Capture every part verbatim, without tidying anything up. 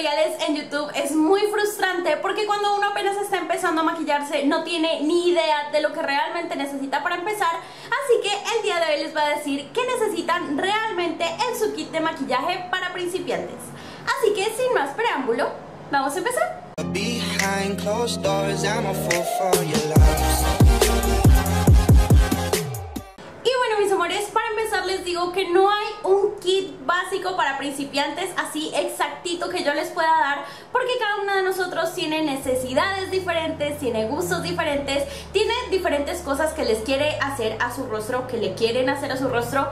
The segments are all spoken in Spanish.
tutoriales en YouTube es muy frustrante porque cuando uno apenas está empezando a maquillarse no tiene ni idea de lo que realmente necesita para empezar, así que el día de hoy les voy a decir qué necesitan realmente en su kit de maquillaje para principiantes. Así que sin más preámbulo, vamos a empezar. Mis amores, para empezar les digo que no hay un kit básico para principiantes así exactito que yo les pueda dar, porque cada uno de nosotros tiene necesidades diferentes, tiene gustos diferentes, tiene diferentes cosas que les quiere hacer a su rostro, que le quieren hacer a su rostro.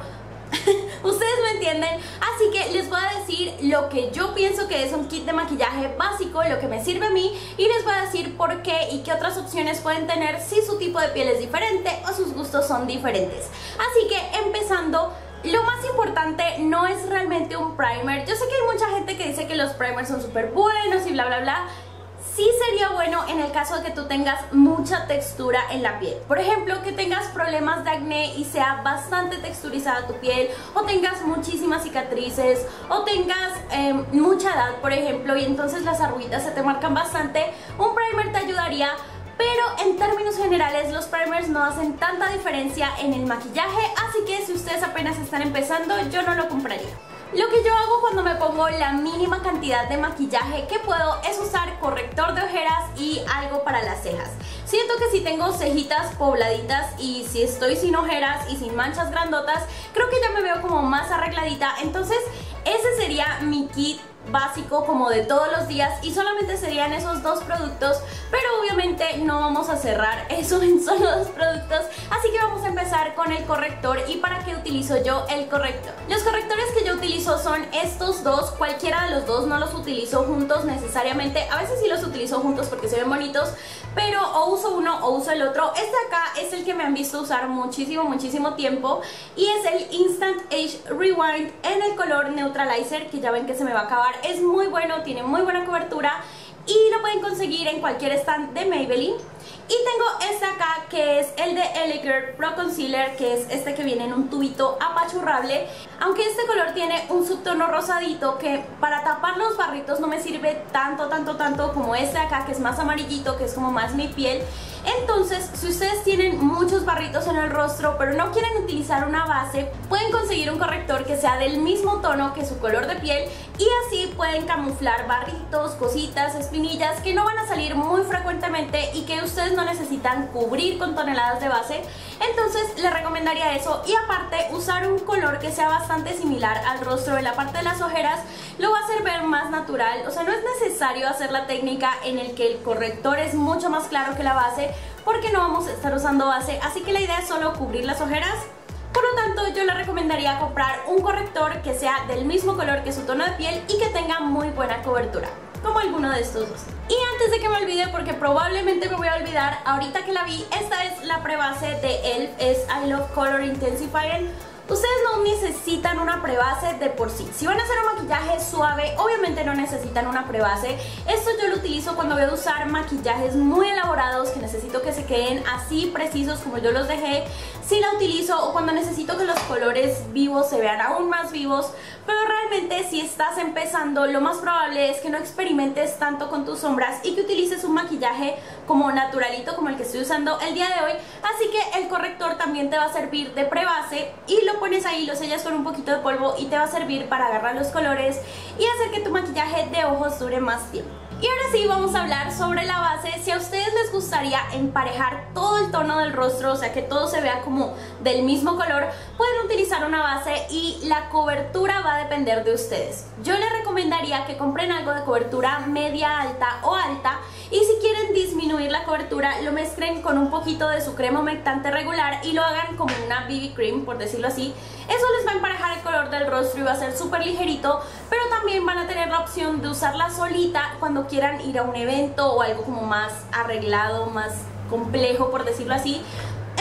Ustedes me entienden, así que les voy a decir lo que yo pienso que es un kit de maquillaje básico, lo que me sirve a mí, y les voy a decir por qué y qué otras opciones pueden tener si su tipo de piel es diferente o sus gustos son diferentes. Así que empezando, lo más importante no es realmente un primer. Yo sé que hay mucha gente que dice que los primers son súper buenos y bla bla bla. Sí sería bueno en el caso de que tú tengas mucha textura en la piel. Por ejemplo, que tengas problemas de acné y sea bastante texturizada tu piel, o tengas muchísimas cicatrices, o tengas eh, mucha edad, por ejemplo, y entonces las arruguitas se te marcan bastante. Un primer te ayudaría, pero en términos generales los primers no hacen tanta diferencia en el maquillaje, así que si ustedes apenas están empezando, yo no lo compraría. Lo que yo hago cuando me pongo la mínima cantidad de maquillaje que puedo es usar corrector de ojeras y algo para las cejas. Siento que si tengo cejitas pobladitas y si estoy sin ojeras y sin manchas grandotas, creo que ya me veo como más arregladita, entonces ese sería mi kit básico como de todos los días y solamente serían esos dos productos, pero obviamente no vamos a cerrar eso en solo dos productos, así que vamos a empezar con el corrector. ¿Y para qué utilizo yo el corrector? Los correctores que yo utilizo son estos dos, cualquiera de los dos, no los utilizo juntos necesariamente, a veces sí los utilizo juntos porque se ven bonitos, pero o uso uno o uso el otro. Este acá es el que me han visto usar muchísimo, muchísimo tiempo y es el Instant Age Rewind en el color Neutralizer, que ya ven que se me va a acabar. Es muy bueno, tiene muy buena cobertura y lo pueden conseguir en cualquier stand de Maybelline. Y tengo este acá que es el de L A Girl Pro Concealer, que es este que viene en un tubito apachurrable. Aunque este color tiene un subtono rosadito que para tapar los barritos no me sirve tanto, tanto, tanto como este acá, que es más amarillito, que es como más mi piel. Entonces, si ustedes tienen muchos barritos en el rostro pero no quieren utilizar una base, pueden conseguir un corrector que sea del mismo tono que su color de piel y así pueden camuflar barritos, cositas, espinillas que no van a salir muy frecuentemente y que ustedes no necesitan cubrir con toneladas de base. Entonces les recomendaría eso, y aparte usar un color que sea bastante similar al rostro en la parte de las ojeras lo va a hacer ver más natural. O sea, no es necesario hacer la técnica en el que el corrector es mucho más claro que la base, porque no vamos a estar usando base, así que la idea es solo cubrir las ojeras. Por lo tanto, yo le recomendaría comprar un corrector que sea del mismo color que su tono de piel y que tenga muy buena cobertura, como alguno de estos dos. Y antes de que me olvide, porque probablemente me voy a olvidar, ahorita que la vi, esta es la prebase de E L F, es I Love Color Intensifier. Ustedes no necesitan una prebase de por sí. Si van a hacer un maquillaje suave, obviamente no necesitan una prebase. Esto yo lo utilizo cuando voy a usar maquillajes muy elaborados, que necesito que se queden así precisos como yo los dejé. Sí la utilizo, o cuando necesito que los colores vivos se vean aún más vivos. Pero realmente si estás empezando, lo más probable es que no experimentes tanto con tus sombras y que utilices un maquillaje como naturalito, como el que estoy usando el día de hoy. Así que el corrector también te va a servir de prebase y lo pones ahí, lo sellas con un poquito de polvo y te va a servir para agarrar los colores y hacer que tu maquillaje de ojos dure más tiempo. Y ahora sí vamos a hablar sobre la base. Si a ustedes les gustaría emparejar todo el tono del rostro, o sea que todo se vea como del mismo color, pueden utilizar una base y la cobertura va a depender de ustedes. Yo les recomendaría que compren algo de cobertura media alta o alta, y si quieren disminuir la cobertura lo mezclen con un poquito de su crema humectante regular y lo hagan como una B B cream, por decirlo así. Eso les va a emparejar el color del rostro y va a ser súper ligerito, pero también van a tener la opción de usarla solita cuando quieran ir a un evento o algo como más arreglado, más complejo, por decirlo así.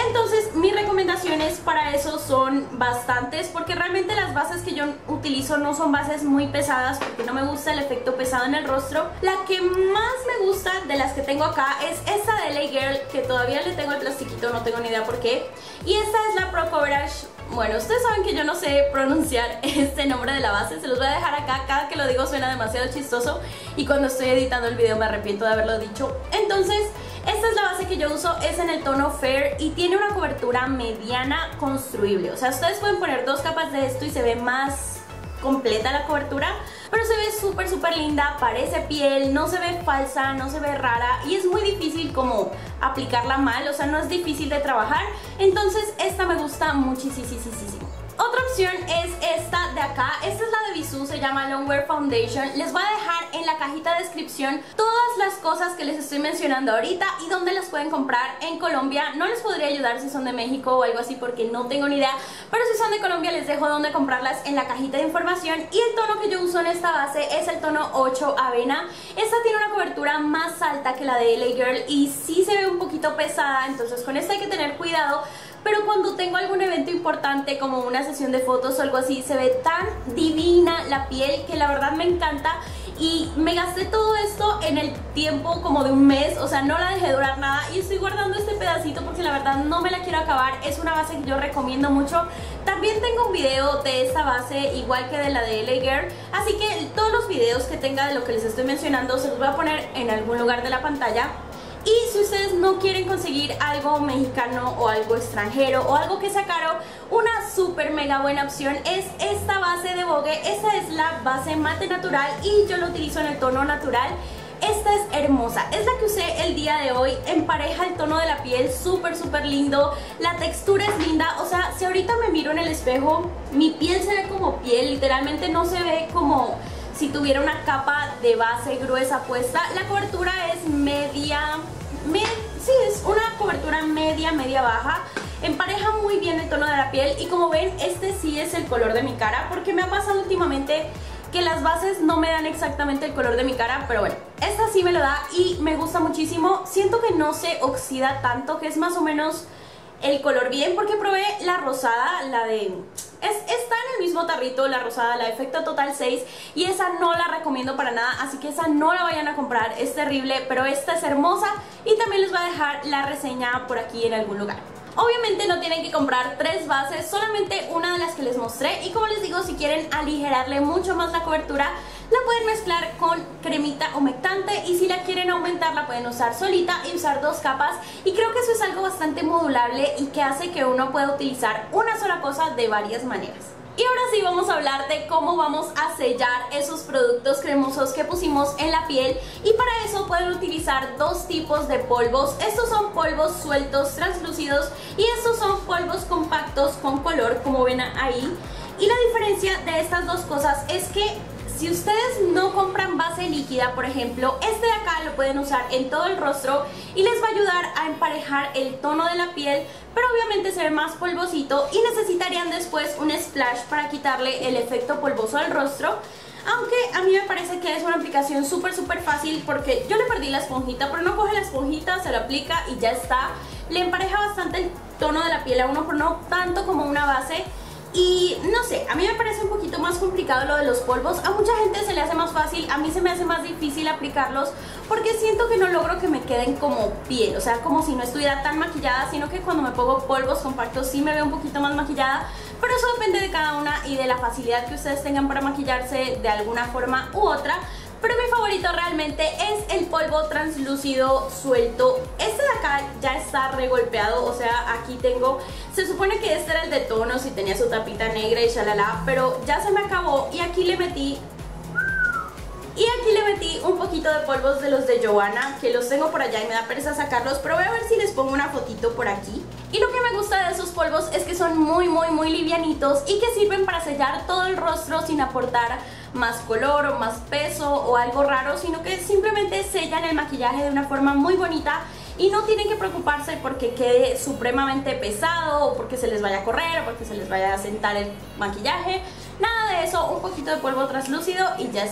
Entonces mis recomendaciones para eso son bastantes, porque realmente las bases que yo utilizo no son bases muy pesadas, porque no me gusta el efecto pesado en el rostro. La que más me gusta de las que tengo acá es esta de L A Girl, que todavía le tengo el plastiquito, no tengo ni idea por qué. Y esta es la Pro Coverage. Bueno, ustedes saben que yo no sé pronunciar este nombre de la base, se los voy a dejar acá. Cada que lo digo suena demasiado chistoso y cuando estoy editando el video me arrepiento de haberlo dicho. Entonces, esta es la base que yo uso, es en el tono Fair y tiene una cobertura mediana construible. O sea, ustedes pueden poner dos capas de esto y se ve más completa la cobertura, pero se ve súper súper linda, parece piel, no se ve falsa, no se ve rara y es muy difícil como aplicarla mal, o sea, no es difícil de trabajar. Entonces esta me gusta muchísimo. Otra opción es esta de acá, esta es la de Bisú, se llama Longwear Foundation. Les voy a dejar en la cajita de descripción todas las cosas que les estoy mencionando ahorita y dónde las pueden comprar en Colombia. No les podría ayudar si son de México o algo así porque no tengo ni idea, pero si son de Colombia les dejo dónde comprarlas en la cajita de información. Y el tono que yo uso en esta base es el tono ocho Avena. Esta tiene una cobertura más alta que la de L A Girl y sí se ve un poquito pesada, entonces con esta hay que tener cuidado. Pero cuando tengo algún evento importante como una sesión de fotos o algo así, se ve tan divina la piel que la verdad me encanta. Y me gasté todo esto en el tiempo como de un mes, o sea, no la dejé durar nada. Y estoy guardando este pedacito porque la verdad no me la quiero acabar. Es una base que yo recomiendo mucho. También tengo un video de esta base, igual que de la de L A Girl. Así que todos los videos que tenga de lo que les estoy mencionando se los voy a poner en algún lugar de la pantalla. Y si ustedes no quieren conseguir algo mexicano o algo extranjero o algo que sea caro, una súper mega buena opción es esta base de Vogue. Esta es la base mate natural y yo lo utilizo en el tono natural. Esta es hermosa, es la que usé el día de hoy, empareja el tono de la piel súper súper lindo, la textura es linda, o sea, si ahorita me miro en el espejo, mi piel se ve como piel, literalmente no se ve como si tuviera una capa de base gruesa puesta. La cobertura es media, med, sí, es una cobertura media, media baja. Empareja muy bien el tono de la piel y como ven, este sí es el color de mi cara, porque me ha pasado últimamente que las bases no me dan exactamente el color de mi cara, pero bueno, esta sí me lo da y me gusta muchísimo. Siento que no se oxida tanto, que es más o menos el color bien, porque probé la rosada, la de... Es, está en el mismo tarrito, la rosada, la Efecto Total seis, y esa no la recomiendo para nada, así que esa no la vayan a comprar, es terrible, pero esta es hermosa y también les voy a dejar la reseña por aquí en algún lugar. Obviamente no tienen que comprar tres bases, solamente una de las que les mostré, y como les digo, si quieren aligerarle mucho más la cobertura, la pueden mezclar con cremita humectante, y si la quieren aumentar la pueden usar solita y usar dos capas, y creo que eso es algo bastante modulable y que hace que uno pueda utilizar una sola cosa de varias maneras. Y ahora sí vamos a hablar de cómo vamos a sellar esos productos cremosos que pusimos en la piel, y para eso pueden utilizar dos tipos de polvos. Estos son polvos sueltos translúcidos y estos son polvos compactos con color, como ven ahí. Y la diferencia de estas dos cosas es que si ustedes no compran base líquida, por ejemplo, este de acá lo pueden usar en todo el rostro y les va a ayudar a emparejar el tono de la piel, pero obviamente se ve más polvosito y necesitarían después un splash para quitarle el efecto polvoso al rostro. Aunque a mí me parece que es una aplicación súper súper fácil, porque yo le perdí la esponjita, pero no coge la esponjita, se la aplica y ya está. Le empareja bastante el tono de la piel a uno, pero no tanto como una base. Y no sé, a mí me parece un poquito más complicado lo de los polvos. A mucha gente se le hace más fácil, a mí se me hace más difícil aplicarlos porque siento que no logro que me queden como piel, o sea, como si no estuviera tan maquillada, sino que cuando me pongo polvos compactos sí me veo un poquito más maquillada. Pero eso depende de cada una y de la facilidad que ustedes tengan para maquillarse de alguna forma u otra. Pero mi favorito realmente es el polvo translúcido suelto. Este de acá ya está regolpeado, o sea, aquí tengo... Se supone que este era el de tonos y tenía su tapita negra y shalala, pero ya se me acabó y aquí le metí... Y aquí le metí un poquito de polvos de los de Joanna, que los tengo por allá y me da pereza sacarlos, pero voy a ver si les pongo una fotito por aquí. Y lo que me gusta de esos polvos es que son muy muy muy livianitos y que sirven para sellar todo el rostro sin aportar más color o más peso o algo raro, sino que simplemente sellan el maquillaje de una forma muy bonita y no tienen que preocuparse porque quede supremamente pesado o porque se les vaya a correr o porque se les vaya a sentar el maquillaje. Nada de eso, un poquito de polvo translúcido y ya está.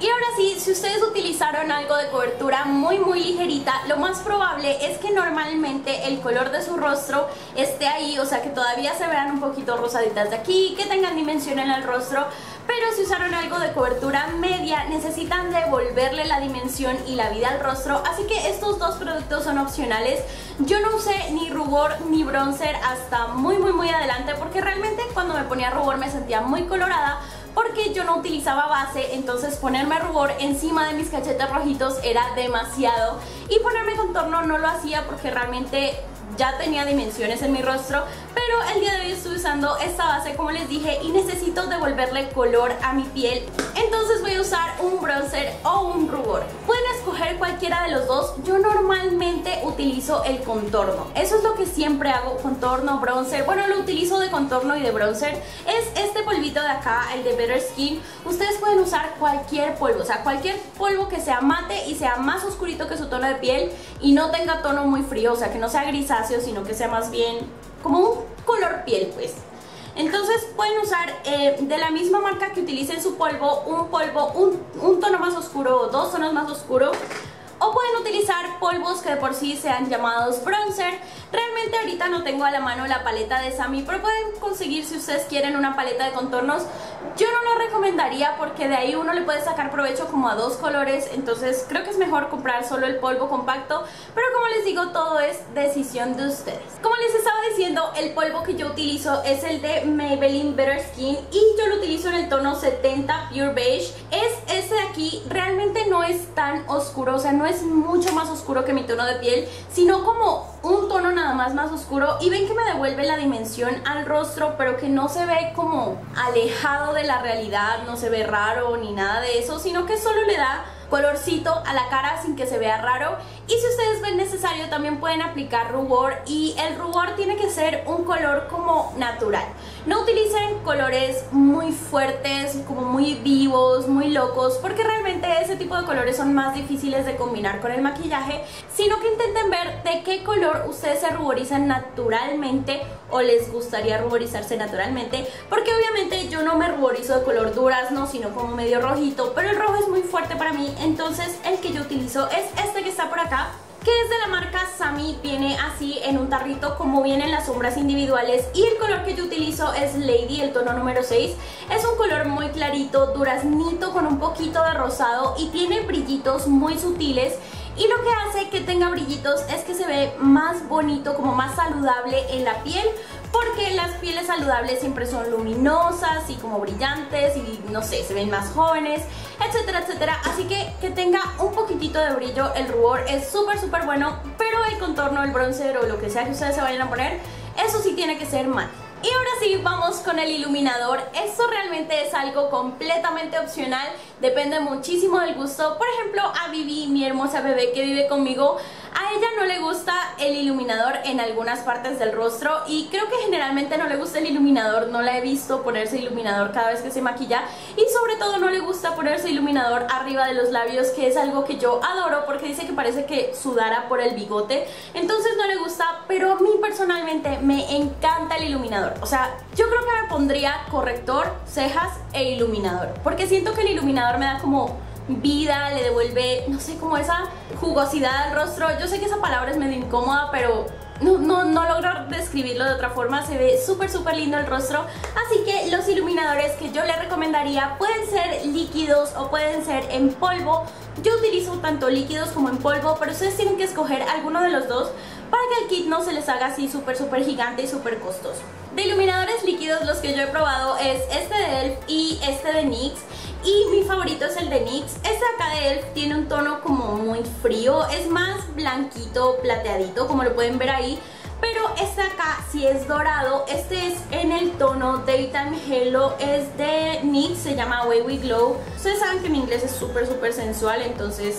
Y ahora sí, si ustedes utilizaron algo de cobertura muy muy ligerita, lo más probable es que normalmente el color de su rostro esté ahí, o sea que todavía se vean un poquito rosaditas de aquí, que tengan dimensión en el rostro. Pero si usaron algo de cobertura media, necesitan devolverle la dimensión y la vida al rostro, así que estos dos productos son opcionales. Yo no usé ni rubor ni bronzer hasta muy muy muy adelante, porque realmente cuando me ponía rubor me sentía muy colorada, porque yo no utilizaba base, entonces ponerme rubor encima de mis cachetes rojitos era demasiado, y ponerme contorno no lo hacía porque realmente ya tenía dimensiones en mi rostro. Pero el día de hoy estoy usando esta base, como les dije, y necesito devolverle color a mi piel, entonces voy a usar un bronzer o un rubor. Pueden escoger cualquiera de los dos. Yo normalmente utilizo el contorno, eso es lo que siempre hago, contorno, bronzer. Bueno, lo utilizo de contorno y de bronzer. Es este polvito de acá, el de Better Skin. Ustedes pueden usar cualquier polvo, o sea, cualquier polvo que sea mate y sea más oscurito que su tono de piel y no tenga tono muy frío, o sea, que no sea grisáceo, sino que sea más bien como un color piel, pues. Entonces pueden usar eh, de la misma marca que utilicen su polvo, un polvo, un, un tono más oscuro o dos tonos más oscuros. O pueden utilizar polvos que de por sí sean llamados bronzer. Realmente ahorita no tengo a la mano la paleta de Sami, pero pueden conseguir, si ustedes quieren, una paleta de contornos. Yo no lo recomendaría porque de ahí uno le puede sacar provecho como a dos colores, entonces creo que es mejor comprar solo el polvo compacto. Pero como les digo, todo es decisión de ustedes. Como les estaba diciendo, el polvo que yo utilizo es el de Maybelline Better Skin y yo lo utilizo en el tono setenta Pure Beige. Es este de aquí, realmente no es tan oscuro, o sea, no es mucho más oscuro que mi tono de piel, sino como un tono nada más más oscuro. Y ven que me devuelve la dimensión al rostro, pero que no se ve como alejado de la realidad, no se ve raro ni nada de eso, sino que solo le da colorcito a la cara sin que se vea raro. Y si ustedes ven necesario, también pueden aplicar rubor, y el rubor tiene que ser un color como natural. No utilicen colores muy fuertes, como muy vivos, muy locos, porque realmente ese tipo de colores son más difíciles de combinar con el maquillaje, sino que intenten ver de qué color ustedes se ruborizan naturalmente o les gustaría ruborizarse naturalmente, porque obviamente yo no me ruborizo de color durazno, sino como medio rojito, pero el rojo es muy fuerte para mí, entonces el que yo utilizo es este que está por acá, que es de la marca Sami. Viene así en un tarrito como vienen las sombras individuales, y el color que yo utilizo es Lady, el tono número seis. Es un color muy clarito, duraznito, con un poquito de rosado, y tiene brillitos muy sutiles. Y lo que hace que tenga brillitos es que se ve más bonito, como más saludable en la piel, porque las pieles saludables siempre son luminosas y como brillantes y no sé, se ven más jóvenes, etcétera, etcétera. Así que que tenga un poquitito de brillo el rubor es súper súper bueno, pero el contorno, el bronzer o lo que sea que ustedes se vayan a poner, eso sí tiene que ser mate. Y ahora sí, vamos con el iluminador. Esto realmente es algo completamente opcional, depende muchísimo del gusto. Por ejemplo, a Vivi, mi hermosa bebé que vive conmigo, a ella no le gusta el iluminador en algunas partes del rostro, y creo que generalmente no le gusta el iluminador. No la he visto ponerse iluminador cada vez que se maquilla, y sobre todo no le gusta ponerse iluminador arriba de los labios, que es algo que yo adoro porque dice que parece que sudara por el bigote, entonces no le gusta. Pero a mí personalmente me encanta el iluminador. O sea, yo creo que me pondría corrector, cejas e iluminador, porque siento que el iluminador me da como vida, le devuelve, no sé, como esa jugosidad al rostro. Yo sé que esa palabra es medio incómoda, pero no, no, no logro describirlo de otra forma. Se ve súper súper lindo el rostro. Así que los iluminadores que yo les recomendaría pueden ser líquidos o pueden ser en polvo. Yo utilizo tanto líquidos como en polvo, pero ustedes tienen que escoger alguno de los dos para que el kit no se les haga así súper súper gigante y súper costoso. De iluminadores líquidos, los que yo he probado es este de Elf y este de NYX, y mi favorito es el de NYX. Este de acá de Elf tiene un tono como muy frío, es más blanquito, plateadito, como lo pueden ver ahí. Pero este de acá sí es dorado. Este es en el tono Daytime Hello, es de NYX, se llama Way We Glow. Ustedes saben que mi inglés es súper súper sensual, entonces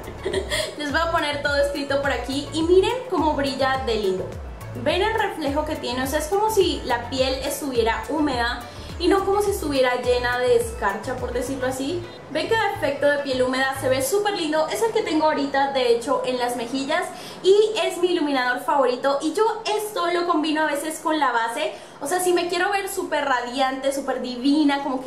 les voy a poner todo escrito por aquí. Y miren cómo brilla de lindo. ¿Ven el reflejo que tiene? O sea, es como si la piel estuviera húmeda y no como si estuviera llena de escarcha, por decirlo así. Ven que el efecto de piel húmeda se ve súper lindo. Es el que tengo ahorita, de hecho, en las mejillas, y es mi iluminador favorito. Y yo esto lo combino a veces con la base. O sea, si me quiero ver súper radiante, súper divina, como que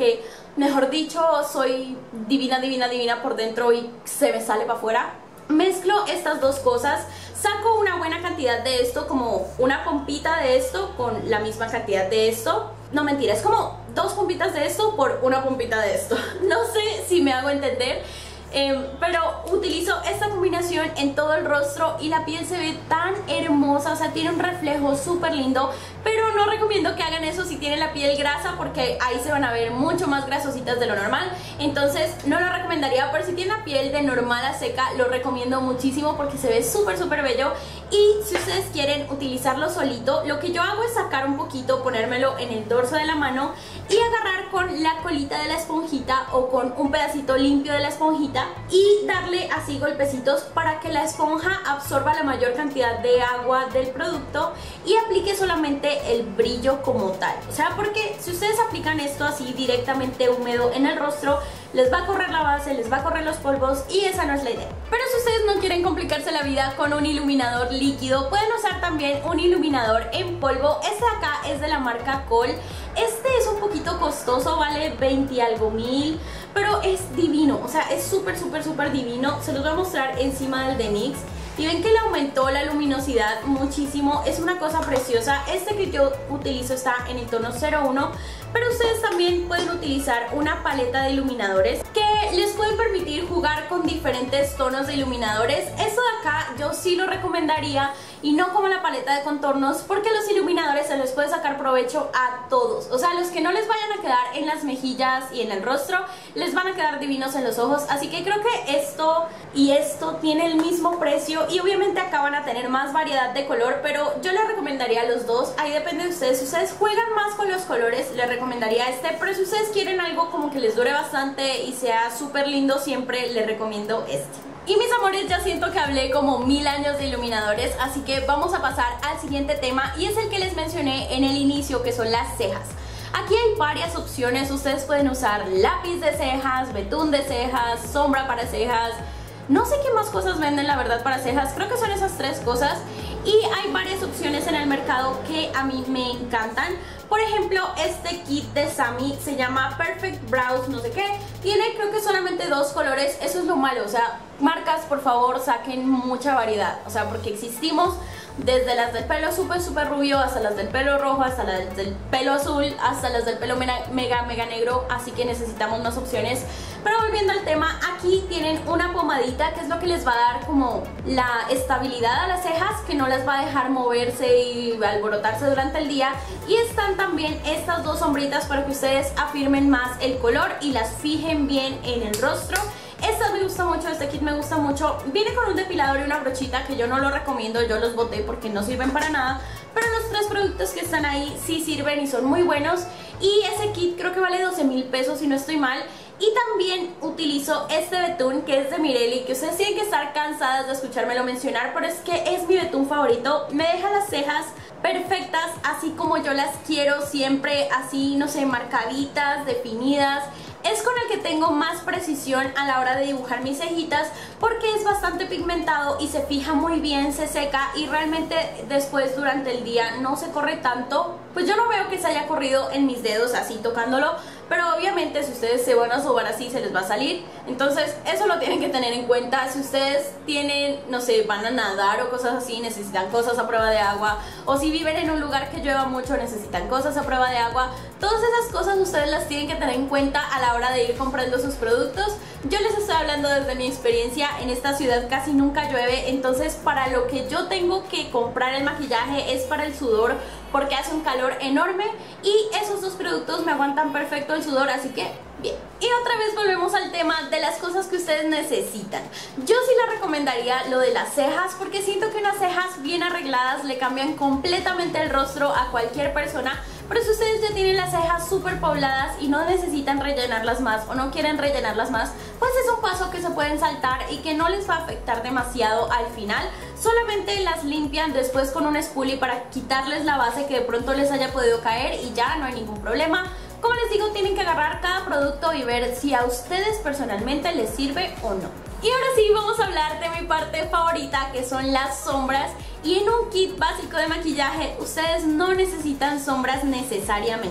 mejor dicho, soy divina, divina, divina por dentro y se me sale para afuera. Mezclo estas dos cosas, saco una buena cantidad de esto, como una pompita de esto con la misma cantidad de esto. No, mentira, es como dos pompitas de esto por una pompita de esto. No sé si me hago entender. Eh, pero utilizo esta combinación en todo el rostro y la piel se ve tan hermosa, o sea, tiene un reflejo súper lindo. Pero no recomiendo que hagan eso si tienen la piel grasa, porque ahí se van a ver mucho más grasositas de lo normal. Entonces no lo recomendaría, pero si tienen la piel de normal a seca, lo recomiendo muchísimo porque se ve súper súper bello. Y si ustedes quieren utilizarlo solito, lo que yo hago es sacar un poquito, ponérmelo en el dorso de la mano y agarrar con la colita de la esponjita o con un pedacito limpio de la esponjita y darle así golpecitos para que la esponja absorba la mayor cantidad de agua del producto y aplique solamente el brillo como tal. O sea, porque si ustedes aplican esto así directamente húmedo en el rostro, les va a correr la base, les va a correr los polvos y esa no es la idea. Pero si ustedes no quieren complicarse la vida con un iluminador líquido, pueden usar también un iluminador en polvo. Este de acá es de la marca Cole. Este es un poquito costoso, vale veinte y algo mil, pero es divino, o sea, es súper súper súper divino. Se los voy a mostrar encima del de NYX. Y ven que le aumentó la luminosidad muchísimo, es una cosa preciosa. Este que yo utilizo está en el tono cero uno, pero ustedes también pueden utilizar una paleta de iluminadores que les pueden permitir jugar con diferentes tonos de iluminadores. Esto de acá yo sí lo recomendaría y no como la paleta de contornos, porque los iluminadores se les puede sacar provecho a todos. O sea, los que no les vayan a quedar en las mejillas y en el rostro, les van a quedar divinos en los ojos. Así que creo que esto y esto tiene el mismo precio y obviamente acá van a tener más variedad de color, pero yo les recomendaría los dos. Ahí depende de ustedes. Si ustedes juegan más con los colores, les recomendaría este, pero si ustedes quieren algo como que les dure bastante y sea súper lindo, siempre les recomiendo este. Y mis amores, ya siento que hablé como mil años de iluminadores, así que vamos a pasar al siguiente tema, y es el que les mencioné en el inicio, que son las cejas. Aquí hay varias opciones, ustedes pueden usar lápiz de cejas, betún de cejas, sombra para cejas, no sé qué más cosas venden la verdad para cejas, creo que son esas tres cosas. Y hay varias opciones en el mercado que a mí me encantan. Por ejemplo, este kit de Sammy se llama Perfect Brows no sé qué. Tiene creo que solamente dos colores, eso es lo malo. O sea, marcas, por favor, saquen mucha variedad. O sea, porque existimos desde las del pelo súper súper rubio hasta las del pelo rojo, hasta las del pelo azul, hasta las del pelo mega mega mega negro. Así que necesitamos más opciones. Pero volviendo al tema, aquí tienen una pomadita que es lo que les va a dar como la estabilidad a las cejas, que no las va a dejar moverse y alborotarse durante el día. Y están también estas dos sombritas para que ustedes afirmen más el color y las fijen bien en el rostro. Esta me gusta mucho, este kit me gusta mucho. Viene con un depilador y una brochita que yo no lo recomiendo, yo los boté porque no sirven para nada. Pero los tres productos que están ahí sí sirven y son muy buenos. Y ese kit creo que vale doce mil pesos si no estoy mal. Y también utilizo este betún que es de Mirelli, que ustedes tienen que estar cansadas de escuchármelo mencionar, pero es que es mi betún favorito. Me deja las cejas perfectas, así como yo las quiero, siempre así, no sé, marcaditas, definidas. Es con el que tengo más precisión a la hora de dibujar mis cejitas, porque es bastante pigmentado y se fija muy bien, se seca y realmente después durante el día no se corre tanto. Pues yo no veo que se haya corrido en mis dedos así tocándolo, pero obviamente si ustedes se van a sobar así se les va a salir. Entonces eso lo tienen que tener en cuenta. Si ustedes tienen, no sé, van a nadar o cosas así, necesitan cosas a prueba de agua, o si viven en un lugar que llueva mucho, necesitan cosas a prueba de agua. Todas esas cosas ustedes las tienen que tener en cuenta a la hora de ir comprando sus productos. Yo les estoy hablando desde mi experiencia, en esta ciudad casi nunca llueve, entonces para lo que yo tengo que comprar el maquillaje es para el sudor, porque hace un calor enorme y esos dos productos me aguantan perfecto el sudor, así que bien. Y otra vez volvemos al tema de las cosas que ustedes necesitan. Yo sí les recomendaría lo de las cejas, porque siento que unas cejas bien arregladas le cambian completamente el rostro a cualquier persona. Pero si ustedes ya tienen las cejas súper pobladas y no necesitan rellenarlas más o no quieren rellenarlas más, pues es un paso que se pueden saltar y que no les va a afectar demasiado al final. Solamente las limpian después con un spoolie para quitarles la base que de pronto les haya podido caer y ya no hay ningún problema. Como les digo, tienen que agarrar cada producto y ver si a ustedes personalmente les sirve o no. Y ahora sí, vamos a hablar de mi parte favorita, que son las sombras. Y en un kit básico de maquillaje, ustedes no necesitan sombras necesariamente.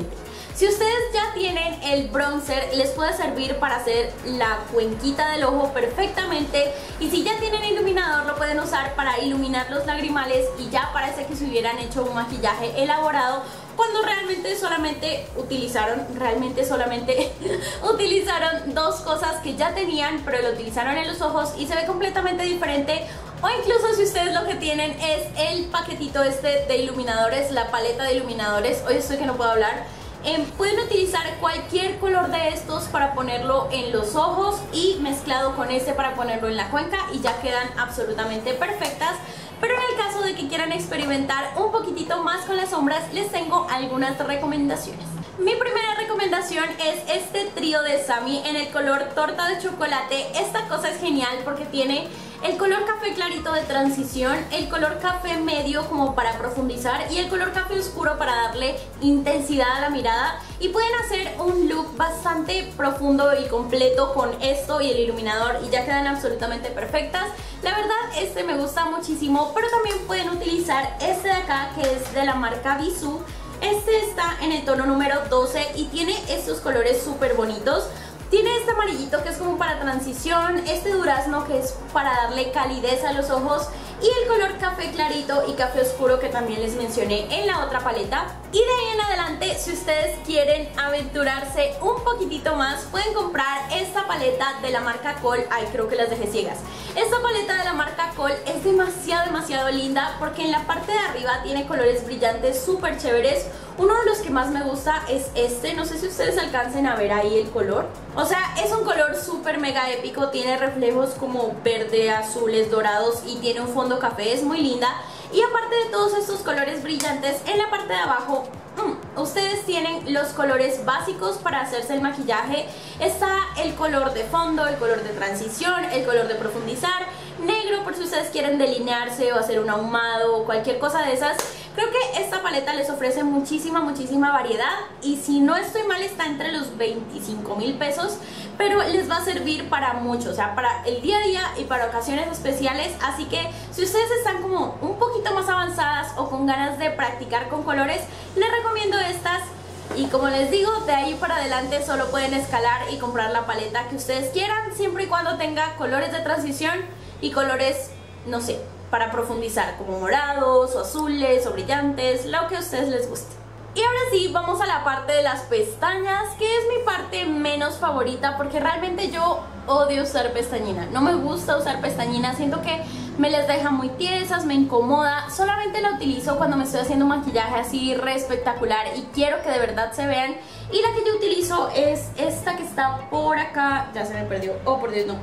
Si ustedes ya tienen el bronzer, les puede servir para hacer la cuenquita del ojo perfectamente. Y si ya tienen iluminador, lo pueden usar para iluminar los lagrimales y ya parece que se hubieran hecho un maquillaje elaborado, cuando realmente solamente utilizaron, realmente solamente utilizaron dos cosas que ya tenían, pero lo utilizaron en los ojos y se ve completamente diferente. O incluso si ustedes lo que tienen es el paquetito este de iluminadores, la paleta de iluminadores, hoy estoy que no puedo hablar, eh, pueden utilizar cualquier color de estos para ponerlo en los ojos y mezclado con este para ponerlo en la cuenca y ya quedan absolutamente perfectas. Pero en el caso de que quieran experimentar un poquitito más con las sombras, les tengo algunas recomendaciones. Mi primera recomendación es este trío de Sami en el color torta de chocolate. Esta cosa es genial porque tiene el color café clarito de transición, el color café medio como para profundizar y el color café oscuro para darle intensidad a la mirada, y pueden hacer un look bastante profundo y completo con esto y el iluminador y ya quedan absolutamente perfectas. La verdad este me gusta muchísimo, pero también pueden utilizar este de acá que es de la marca Bisú. Este está en el tono número doce y tiene estos colores súper bonitos. Tiene este amarillito que es como para transición, este durazno que es para darle calidez a los ojos y el color café clarito y café oscuro que también les mencioné en la otra paleta. Y de ahí en adelante, si ustedes quieren aventurarse un poquitito más, pueden comprar esta paleta de la marca Col. Ay, creo que las dejé ciegas. Esta paleta de la marca Col es demasiado, demasiado linda porque en la parte de arriba tiene colores brillantes súper chéveres. Uno de los que más me gusta es este, no sé si ustedes alcancen a ver ahí el color. O sea, es un color súper mega épico, tiene reflejos como verde, azules, dorados y tiene un fondo café, es muy linda. Y aparte de todos estos colores brillantes, en la parte de abajo mmm, ustedes tienen los colores básicos para hacerse el maquillaje. Está el color de fondo, el color de transición, el color de profundizar, negro por si ustedes quieren delinearse o hacer un ahumado o cualquier cosa de esas. Creo que esta paleta les ofrece muchísima, muchísima variedad y si no estoy mal está entre los veinticinco mil pesos, pero les va a servir para mucho, o sea, para el día a día y para ocasiones especiales. Así que si ustedes están como un poquito más avanzadas o con ganas de practicar con colores, les recomiendo estas. Y como les digo, de ahí para adelante solo pueden escalar y comprar la paleta que ustedes quieran, siempre y cuando tenga colores de transición y colores, no sé, para profundizar, como morados o azules o brillantes, lo que a ustedes les guste. Y ahora sí, vamos a la parte de las pestañas, que es mi parte menos favorita porque realmente yo odio usar pestañina. No me gusta usar pestañina, siento que me les deja muy tiesas, me incomoda. Solamente la utilizo cuando me estoy haciendo un maquillaje así re espectacular y quiero que de verdad se vean. Y la que yo utilizo es esta que está por acá. Ya se me perdió. Oh, por Dios, no.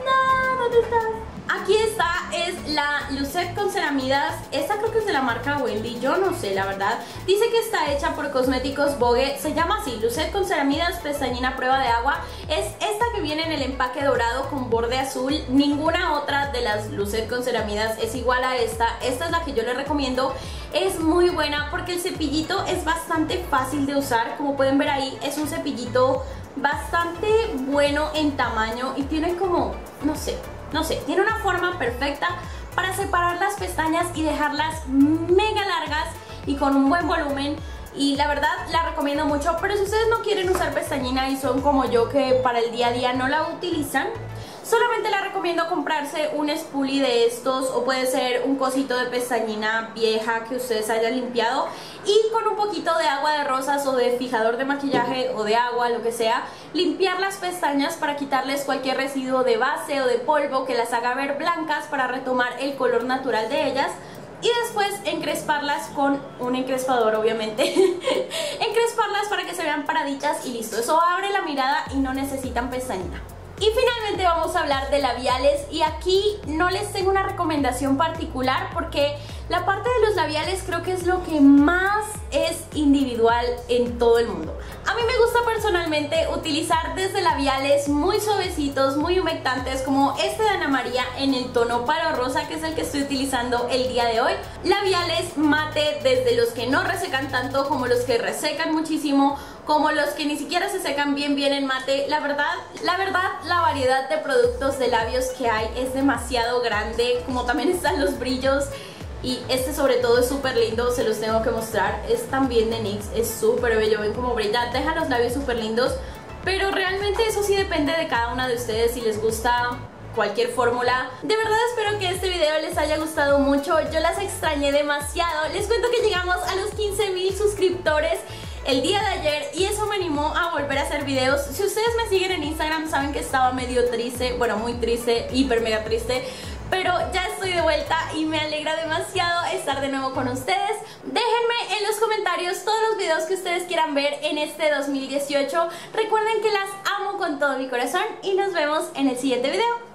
No, ¿dónde está? Aquí está, es la Lucet con ceramidas. Esta creo que es de la marca Wendy, yo no sé la verdad. Dice que está hecha por Cosméticos Vogue. Se llama así, Lucet con ceramidas, pestañina prueba de agua. Es esta que viene en el empaque dorado con borde azul. Ninguna otra de las Lucet con ceramidas es igual a esta. Esta es la que yo les recomiendo. Es muy buena porque el cepillito es bastante fácil de usar. Como pueden ver ahí, es un cepillito bastante bueno en tamaño y tiene como, no sé, no sé, tiene una forma perfecta para separar las pestañas y dejarlas mega largas y con un buen volumen. Y la verdad la recomiendo mucho, pero si ustedes no quieren usar pestañina y son como yo que para el día a día no la utilizan, solamente la recomiendo comprarse un spoolie de estos o puede ser un cosito de pestañina vieja que ustedes hayan limpiado y con un poquito de agua de rosas o de fijador de maquillaje o de agua, lo que sea, limpiar las pestañas para quitarles cualquier residuo de base o de polvo que las haga ver blancas para retomar el color natural de ellas. Y después encresparlas con un encrespador, obviamente. Encresparlas para que se vean paraditas y listo. Eso abre la mirada y no necesitan pestañina. Y finalmente vamos a hablar de labiales y aquí no les tengo una recomendación particular porque la parte de los labiales creo que es lo que más es individual en todo el mundo. A mí me gusta personalmente utilizar desde labiales muy suavecitos, muy humectantes como este de Ana María en el tono palo rosa, que es el que estoy utilizando el día de hoy. Labiales mate desde los que no resecan tanto como los que resecan muchísimo, como los que ni siquiera se secan bien bien en mate. La verdad, la verdad, la variedad de productos de labios que hay es demasiado grande, como también están los brillos. Y este sobre todo es súper lindo, se los tengo que mostrar. Es también de NYX, es súper bello, ven como brilla, deja los labios súper lindos. Pero realmente eso sí depende de cada una de ustedes, si les gusta cualquier fórmula. De verdad espero que este video les haya gustado mucho, yo las extrañé demasiado. Les cuento que llegamos a los quince mil suscriptores el día de ayer y eso me animó a volver a hacer videos. Si ustedes me siguen en Instagram saben que estaba medio triste, bueno, muy triste, hiper mega triste, pero ya estoy de vuelta y me alegra demasiado estar de nuevo con ustedes. Déjenme en los comentarios todos los videos que ustedes quieran ver en este dos mil dieciocho. Recuerden que las amo con todo mi corazón y nos vemos en el siguiente video.